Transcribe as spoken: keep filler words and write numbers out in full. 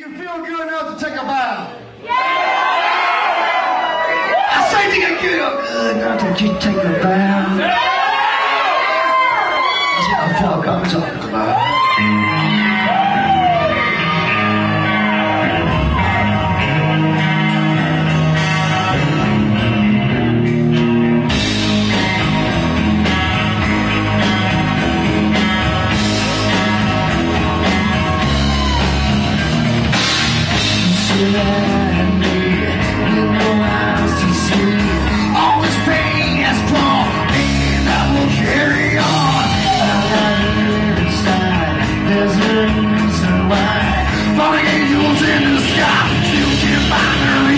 you feel good enough to take a bow? Yeah! I say, do you feel good enough to just take a bow? Yeah! That's what the fuck I'm talking about. Falling angels in the sky, still can't find her.